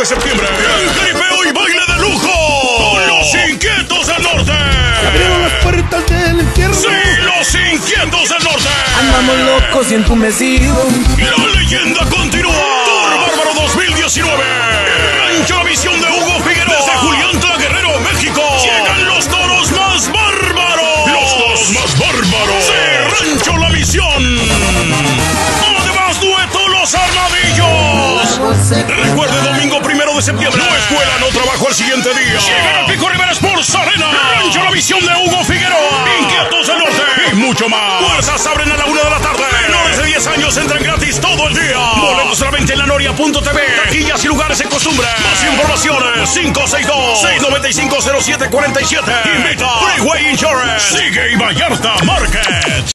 septiembre. El jaripeo y baile de lujo. Con los Inquietos del Norte. Abrieron las puertas del infierno. Sí, los Inquietos del Norte. Andamos locos y entumecidos. La leyenda continúa. Tour Bárbaro 2019. Rancho La Visión de Hugo Figueroa. Desde Juliantla, Guerrero, México. Llegan los toros más bárbaros. Los toros más bárbaros. Sí, Rancho La Visión. Además, dueto Los Armadillos. Recuerde, domingo 1 de septiembre. No escuela, no trabajo al siguiente día. Llegan al Pico Rivera Sports Arena. Rancho La Visión de Hugo Figueroa. Inquietos del Norte. Y mucho más. Puertas abren a la 1 de la tarde. Menores de 10 años entran gratis todo el día. Boletos a la venta en lanoria.tv. Taquillas y lugares en costumbre. Más informaciones 562-695-0747. Invita Freeway Insurance. Sigue y Vallarta Market.